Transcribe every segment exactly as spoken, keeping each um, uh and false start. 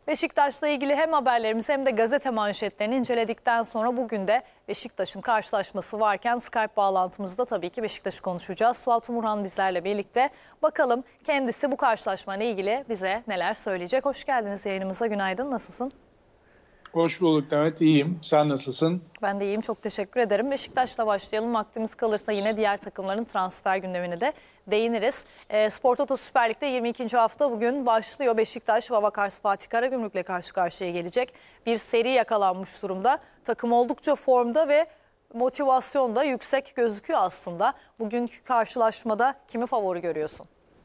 Beşiktaş'la ilgili hem haberlerimizi hem de gazete manşetlerini inceledikten sonra bugün de Beşiktaş'ın karşılaşması varken Skype bağlantımızda tabii ki Beşiktaş'ı konuşacağız. Suat Umurhan bizlerle birlikte. Bakalım kendisi bu karşılaşmayla ilgili bize neler söyleyecek. Hoş geldiniz yayınımıza. Günaydın. Nasılsın? Hoş bulduk Demet. İyiyim. Sen nasılsın? Ben de iyiyim. Çok teşekkür ederim. Beşiktaş'la başlayalım. Vaktimiz kalırsa yine diğer takımların transfer gündemine de değiniriz. E, Spor Toto Süper Lig'de yirmi ikinci hafta bugün başlıyor. Beşiktaş, Vavakars Fatih Karagümrük'le karşı karşıya gelecek. Bir seri yakalanmış durumda. Takım oldukça formda ve motivasyon da yüksek gözüküyor aslında. Bugünkü karşılaşmada kimi favori görüyorsun?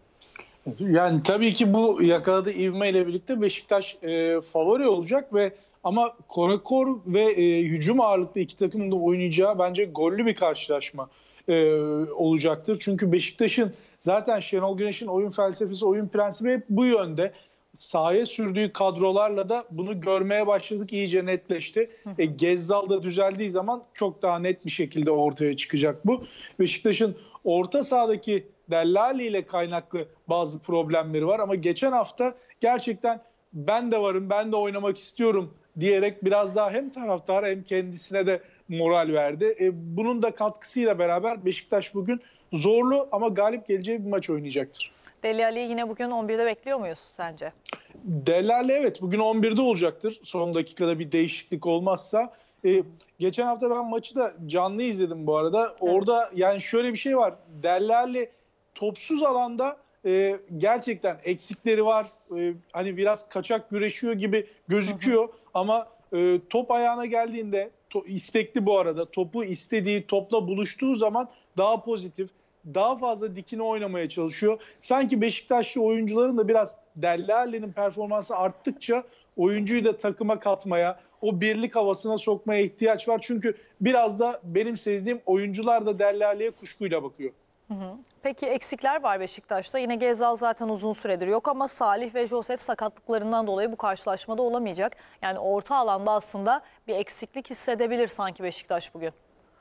Yani tabii ki bu yakaladığı ivmeyle birlikte Beşiktaş e, favori olacak ve ama korakor ve e, hücum ağırlıklı iki takımın da oynayacağı bence gollü bir karşılaşma e, olacaktır. Çünkü Beşiktaş'ın zaten Şenol Güneş'in oyun felsefesi, oyun prensibi hep bu yönde. Sahaya sürdüğü kadrolarla da bunu görmeye başladık, iyice netleşti. E, Gezzal da düzeldiği zaman çok daha net bir şekilde ortaya çıkacak bu. Beşiktaş'ın orta sahadaki Dellali ile kaynaklı bazı problemleri var ama geçen hafta gerçekten ben de varım, ben de oynamak istiyorum diyerek biraz daha hem taraftara hem kendisine de moral verdi. E, bunun da katkısıyla beraber Beşiktaş bugün zorlu ama galip geleceği bir maç oynayacaktır. Deli Ali'yi yine bugün on birde bekliyor muyuz sence? Dellali evet bugün on birde olacaktır. Son dakikada bir değişiklik olmazsa. E, geçen hafta ben maçı da canlı izledim bu arada. Evet. Orada yani şöyle bir şey var. Dellali topsuz alanda e, gerçekten eksikleri var. E, hani biraz kaçak güreşiyor gibi gözüküyor. Hı hı. Ama e, top ayağına geldiğinde to, istekli bu arada. Topu istediği topla buluştuğu zaman daha pozitif, daha fazla dikine oynamaya çalışıyor. Sanki Beşiktaşlı oyuncuların da biraz Dellali'nin performansı arttıkça oyuncuyu da takıma katmaya, o birlik havasına sokmaya ihtiyaç var. Çünkü biraz da benim sezdiğim oyuncular da Dellali'ye kuşkuyla bakıyor. Hı hı. Peki eksikler var Beşiktaş'ta. Yine Gezzal zaten uzun süredir yok ama Salih ve Josef sakatlıklarından dolayı bu karşılaşmada olamayacak. Yani orta alanda aslında bir eksiklik hissedebilir sanki Beşiktaş bugün.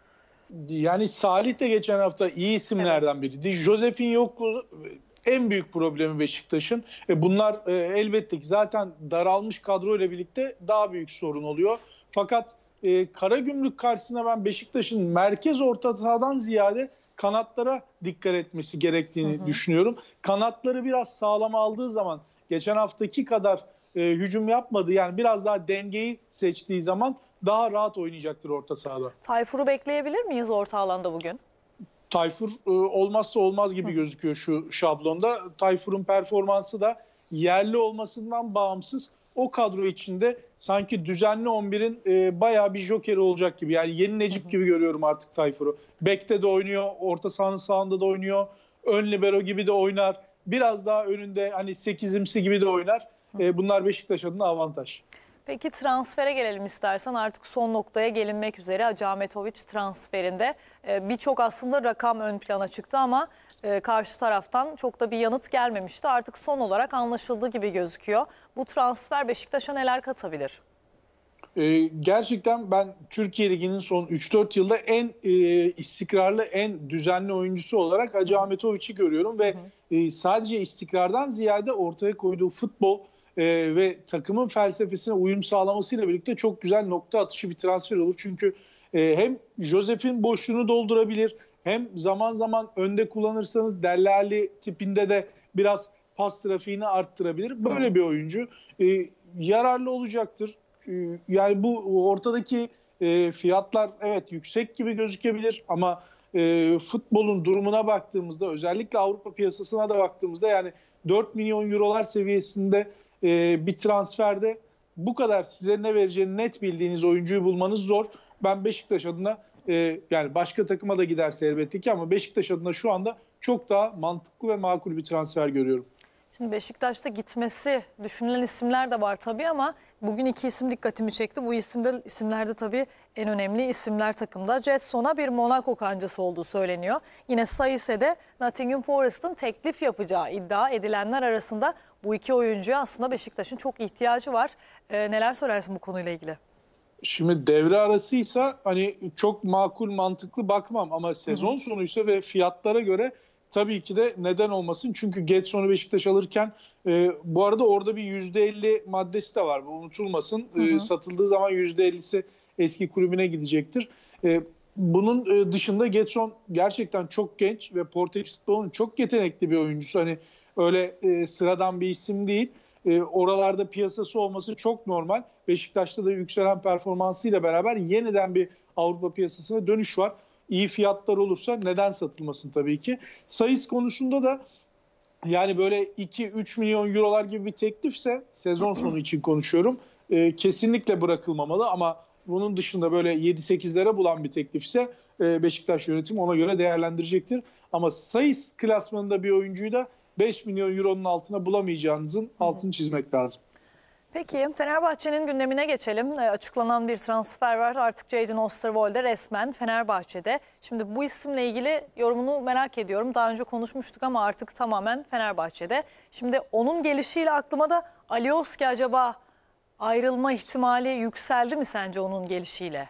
Yani Salih de geçen hafta iyi isimlerden evet. biriydi. Josef'in yokluğu en büyük problemi Beşiktaş'ın. Bunlar elbette ki zaten daralmış kadroyla birlikte daha büyük sorun oluyor. Fakat Karagümrük karşısında ben Beşiktaş'ın merkez orta sahadan ziyade kanatlara dikkat etmesi gerektiğini hı hı. düşünüyorum. Kanatları biraz sağlam aldığı zaman geçen haftaki kadar e, hücum yapmadı. Yani biraz daha dengeyi seçtiği zaman daha rahat oynayacaktır orta sahada. Tayfur'u bekleyebilir miyiz orta alanda bugün? Tayfur e, olmazsa olmaz gibi hı. gözüküyor şu şablonda. Tayfur'un performansı da yerli olmasından bağımsız o kadro içinde sanki düzenli on birin e, bayağı bir jokeri olacak gibi. Yani yeni Necip gibi görüyorum artık Tayfur'u. Bek'te de oynuyor, orta sahanın sağında da oynuyor. Ön libero gibi de oynar. Biraz daha önünde hani sekizimsi gibi de oynar. E, bunlar Beşiktaş adına avantaj. Peki transfere gelelim istersen. Artık son noktaya gelinmek üzere Hacı Ahmetoviç transferinde e, birçok aslında rakam ön plana çıktı ama e, karşı taraftan çok da bir yanıt gelmemişti. Artık son olarak anlaşıldığı gibi gözüküyor. Bu transfer Beşiktaş'a neler katabilir? Ee, gerçekten ben Türkiye Ligi'nin son üç dört yılda en e, istikrarlı, en düzenli oyuncusu olarak Hacı Ahmetoviç'i görüyorum. Ve e, sadece istikrardan ziyade ortaya koyduğu futbol e, ve takımın felsefesine uyum sağlamasıyla birlikte çok güzel nokta atışı bir transfer olur. Çünkü e, hem Josef'in boşluğunu doldurabilir, hem zaman zaman önde kullanırsanız Dellali tipinde de biraz pas trafiğini arttırabilir. Böyle bir oyuncu e, yararlı olacaktır. Yani bu ortadaki e, fiyatlar evet yüksek gibi gözükebilir ama e, futbolun durumuna baktığımızda, özellikle Avrupa piyasasına da baktığımızda yani dört milyon eurolar seviyesinde e, bir transferde bu kadar size ne vereceğini net bildiğiniz oyuncuyu bulmanız zor. Ben Beşiktaş adına e, yani başka takıma da giderse elbette ki ama Beşiktaş adına şu anda çok daha mantıklı ve makul bir transfer görüyorum. Şimdi Beşiktaş'ta gitmesi düşünülen isimler de var tabii ama bugün iki isim dikkatimi çekti. Bu isimde, isimlerde tabii en önemli isimler takımda. Jetson'a bir Monaco kancası olduğu söyleniyor. Yine Saïs'e Nottingham Forest'ın teklif yapacağı iddia edilenler arasında bu iki oyuncuya aslında Beşiktaş'ın çok ihtiyacı var. Ee, neler söylersin bu konuyla ilgili? Şimdi devre arasıysa hani çok makul mantıklı bakmam ama sezon sonuysa ve fiyatlara göre tabii ki de neden olmasın. Çünkü Getson'u Beşiktaş alırken e, bu arada orada bir yüzde elli maddesi de var. Bu unutulmasın. Hı hı. E, satıldığı zaman yüzde ellisi eski kulübüne gidecektir. E, bunun e, dışında Getson gerçekten çok genç ve Portekiz futbolunun çok yetenekli bir oyuncusu. Hani öyle e, sıradan bir isim değil. E, oralarda piyasası olması çok normal. Beşiktaş'ta da yükselen performansıyla beraber yeniden bir Avrupa piyasasına dönüş var. İyi fiyatlar olursa neden satılmasın tabii ki. Sayıs konusunda da yani böyle iki üç milyon eurolar gibi bir teklifse, sezon sonu için konuşuyorum, e, kesinlikle bırakılmamalı ama bunun dışında böyle yedi sekizlere bulan bir teklifse e, Beşiktaş yönetimi ona göre değerlendirecektir. Ama Sayıs klasmanında bir oyuncuyu da beş milyon euronun altına bulamayacağınızın altını çizmek lazım. Peki Fenerbahçe'nin gündemine geçelim. E, açıklanan bir transfer var. Artık Jadon Osterwolde resmen Fenerbahçe'de. Şimdi bu isimle ilgili yorumunu merak ediyorum. Daha önce konuşmuştuk ama artık tamamen Fenerbahçe'de. Şimdi onun gelişiyle aklıma da Alioski acaba ayrılma ihtimali yükseldi mi sence onun gelişiyle?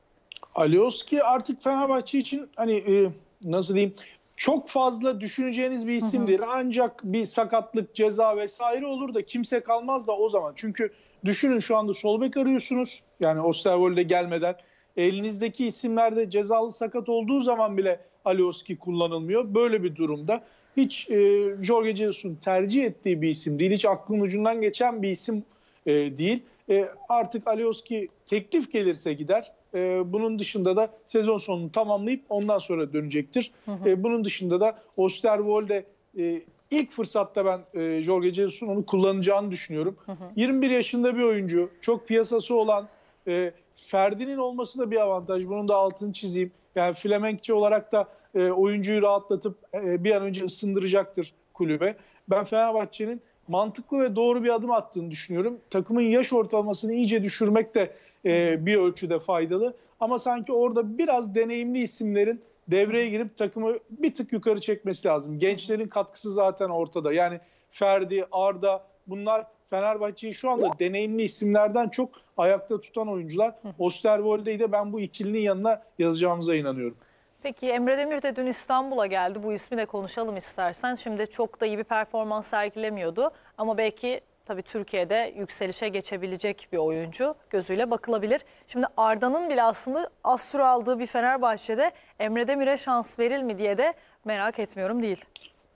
Alioski artık Fenerbahçe için hani e, nasıl diyeyim, çok fazla düşüneceğiniz bir isimdir. Hı hı. Ancak bir sakatlık, ceza vesaire olur da kimse kalmaz da o zaman. Çünkü düşünün, şu anda sol bek arıyorsunuz. Yani Osterwolde gelmeden elinizdeki isimlerde cezalı sakat olduğu zaman bile Alioski kullanılmıyor. Böyle bir durumda hiç e, Jorge Jesus'un tercih ettiği bir isim değil. Hiç aklın ucundan geçen bir isim e, değil. E, artık Alioski teklif gelirse gider. E, bunun dışında da sezon sonunu tamamlayıp ondan sonra dönecektir. Hı hı. E, bunun dışında da Osterwolde e, ilk fırsatta ben e, Jorge Jesus'un onu kullanacağını düşünüyorum. Hı hı. yirmi bir yaşında bir oyuncu, çok piyasası olan, e, Ferdi'nin olması da bir avantaj. Bunun da altını çizeyim. Yani Flemenkçi olarak da e, oyuncuyu rahatlatıp e, bir an önce ısındıracaktır kulübe. Ben Fenerbahçe'nin mantıklı ve doğru bir adım attığını düşünüyorum. Takımın yaş ortalamasını iyice düşürmek de e, bir ölçüde faydalı. Ama sanki orada biraz deneyimli isimlerin devreye girip takımı bir tık yukarı çekmesi lazım. Gençlerin katkısı zaten ortada. Yani Ferdi, Arda, bunlar Fenerbahçe'yi şu anda deneyimli isimlerden çok ayakta tutan oyuncular. Osterwolde'yi de ben bu ikilinin yanına yazacağımıza inanıyorum. Peki Emre Demir de dün İstanbul'a geldi. Bu ismi de konuşalım istersen. Şimdi çok da iyi bir performans sergilemiyordu. Ama belki tabii Türkiye'de yükselişe geçebilecek bir oyuncu gözüyle bakılabilir. Şimdi Arda'nın bile aslında az süre aldığı bir Fenerbahçe'de Emre Demir'e şans verir mi diye de merak etmiyorum değil.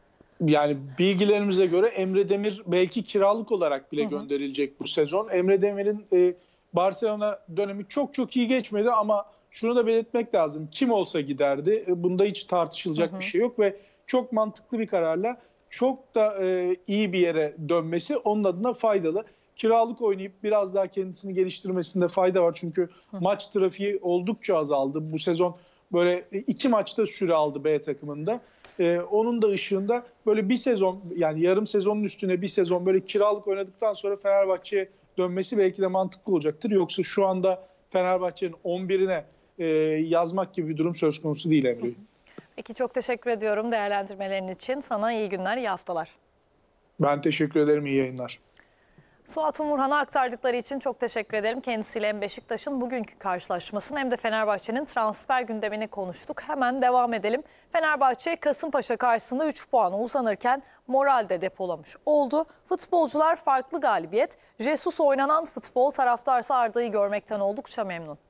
Yani bilgilerimize göre Emre Demir belki kiralık olarak bile hı hı. gönderilecek bu sezon. Emre Demir'in e, Barcelona dönemi çok çok iyi geçmedi ama şunu da belirtmek lazım. Kim olsa giderdi. Bunda hiç tartışılacak hı hı. bir şey yok ve çok mantıklı bir kararla çok da e, iyi bir yere dönmesi onun adına faydalı. Kiralık oynayıp biraz daha kendisini geliştirmesinde fayda var. Çünkü hı. maç trafiği oldukça azaldı. Bu sezon böyle iki maçta süre aldı B takımında. Ee, onun da ışığında böyle bir sezon, yani yarım sezonun üstüne bir sezon böyle kiralık oynadıktan sonra Fenerbahçe'ye dönmesi belki de mantıklı olacaktır. Yoksa şu anda Fenerbahçe'nin on birine e, yazmak gibi bir durum söz konusu değil Emre. Peki çok teşekkür ediyorum değerlendirmelerin için. Sana iyi günler, iyi haftalar. Ben teşekkür ederim, iyi yayınlar. Suat Umurhan'a aktardıkları için çok teşekkür ederim. Kendisiyle hem Beşiktaş'ın bugünkü karşılaşmasını hem de Fenerbahçe'nin transfer gündemini konuştuk. Hemen devam edelim. Fenerbahçe Kasımpaşa karşısında üç puana uzanırken moral de depolamış oldu. Futbolcular farklı galibiyet. Jesus oynanan futbol, taraftarsa Arda'yı görmekten oldukça memnun.